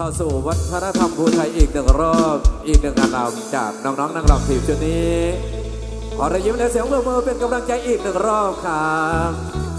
เข้าสู่วัฒนธรรมภูไทยอีกหนึ่งรอบอีกหนึ่งการรำจากน้องๆนักรำทีมชุดนี้ขอรอยยิ้มและเสียงปรบมือเป็นกำลังใจอีกหนึ่งรอบครับ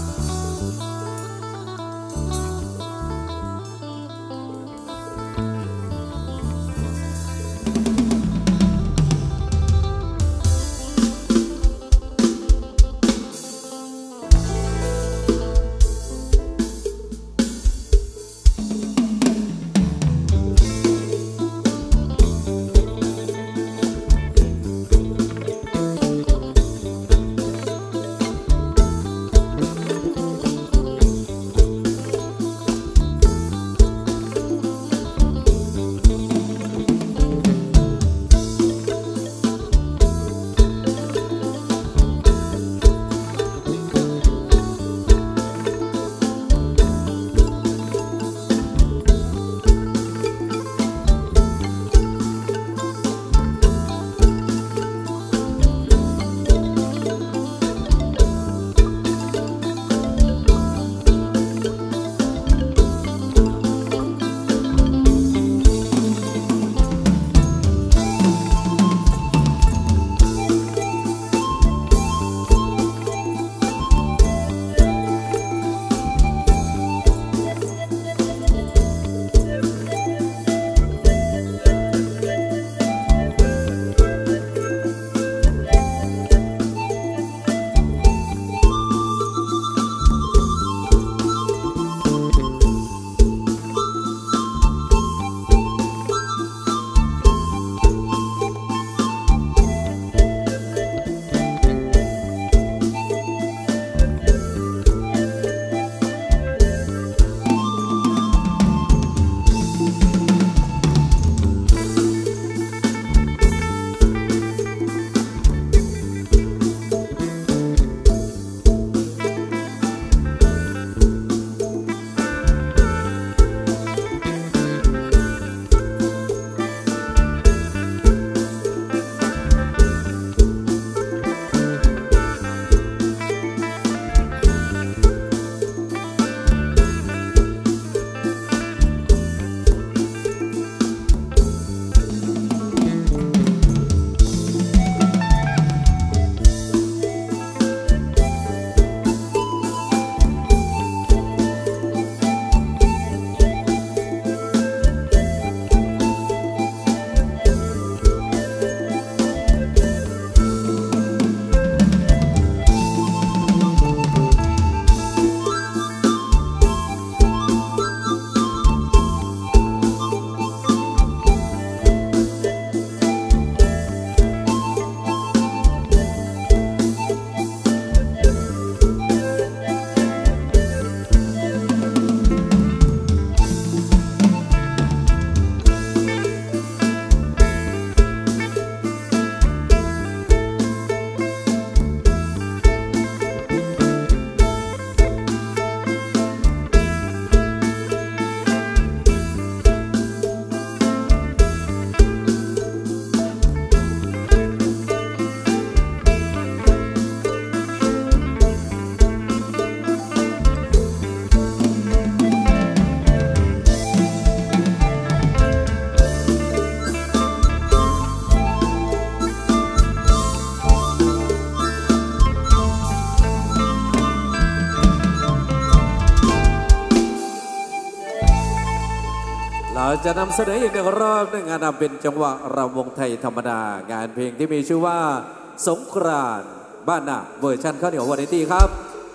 เราจะนำเสนออีกหนึ่งรอบหนึ่งงานเป็นจังหวะรำวงไทยธรรมดางานเพลงที่มีชื่อว่าสงกรานต์บ้านนาเวอร์ชันข้าวเหนียววานิตี้ครับ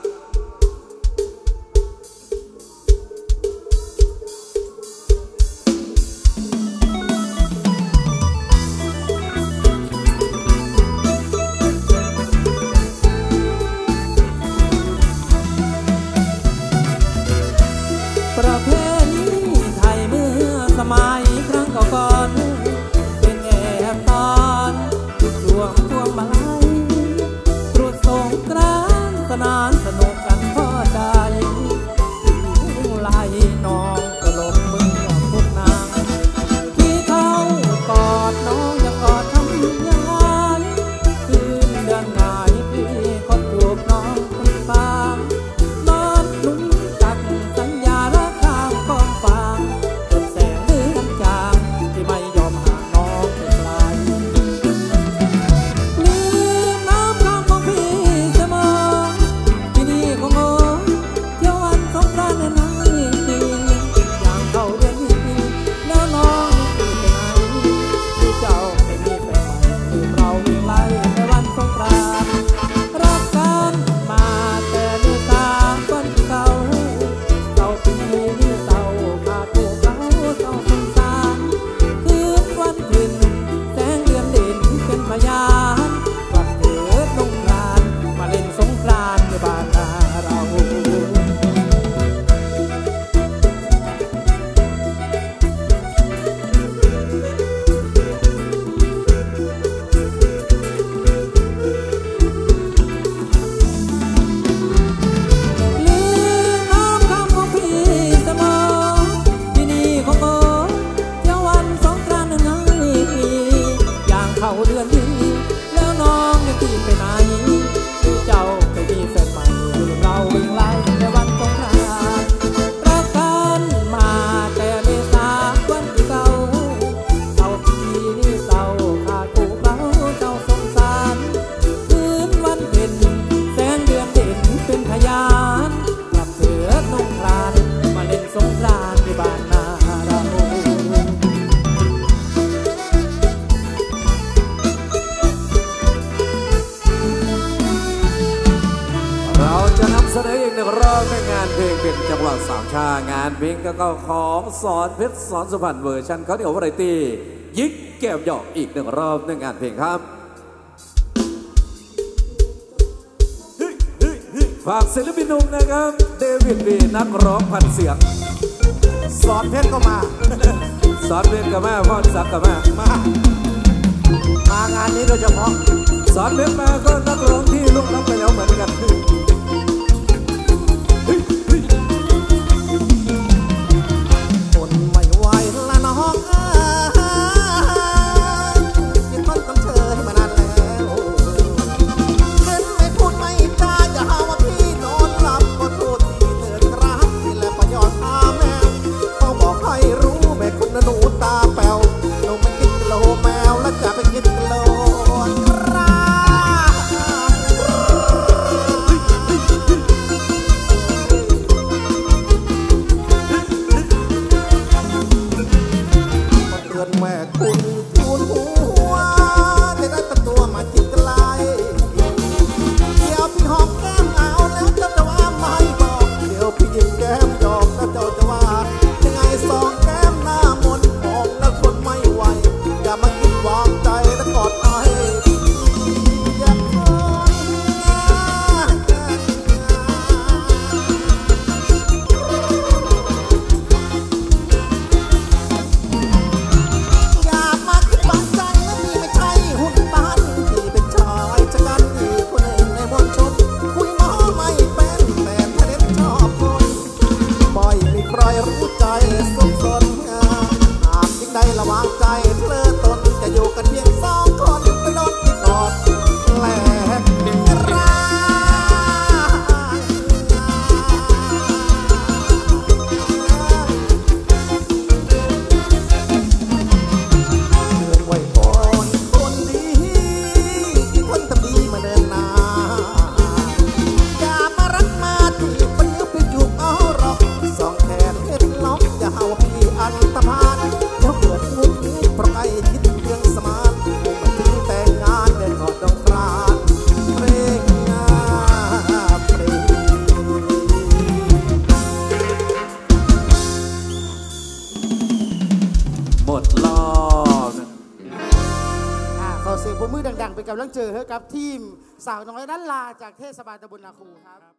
ประเพณีไทยเมื่อสมัยครั้งก่อนเป็นแอบตอนช่วงพวงมาลัยตรุษสงกรานต์สนานจังหวัดสามชางานเพลงก็ของสอนเพชรสอนสุพรรณเวอร์ชันเขาเดี๋ยววาไรตี้ยิกแก้มหยอกอีกหนึ่งรอบในงานเพลงครับฝากศิลปินหนุ่มนะครับเดวิดวีนักร้องพันเสียงสอนเพชรก็มาสอนเพชรกับแม่พ่อศักดิ์กับแม่มางานนี้โดยเฉพาะสอนเพชรมาก็นักร้องที่ลุกลับไปแล้วเหมือนกันคนไม่ไหวละน้องยิ่งคนต้องเชยมานานแล้วเล่นไม่พูดไม่จาอย่าหาว่าพี่นอนหลับก็โทษทีเถิดครับที่แหละประยอดตาแมวเขาบอกให้รู้แม่คุณหนูตาแป๋วหนูไม่กินโลแมวแล้วจะไปกินโลแม่คุณทูลหัวจะได้เป็นตัวมาจิตไกลเดี๋ยวพี่หอมแก้มเอาแล้วเจ้าจะว่าไม่บอกเดี๋ยวพี่ยิ้มแก้มหยอกแล้วเจ้าจะว่ายังไงสองแก้มหน้ามนมองแล้วทนไม่ไหวอย่ามาคิดวางใจแล้วกอดไอ้อย่าคอยรู้ใจสุขสนหากยิ่งได้ระวังใจเพลิดตนจะอยู่กันเพียงสองคนไปนอนที่กอดแหลกรักเตือนไว้ก่อนคนดีที่คนทำดีมาเดินหน้าอย่ามารักมาจีบมันนึกไปจูบเอาหรอกสองแขนเห็นล็อกอย่าหาว่าพี่อันตรพานแล้วเกิดงุนงิดเพราะใกล้คิดเรื่องสมานมันถึงแต่งงานเดินกอดดองกรานเพลงเพลงหมดรอบขอเสียงปรบมือดังๆเป็นกำลังใจให้กับทีมสาวน้อยด้านลาจากเทศบาลตำบลนาคูครับ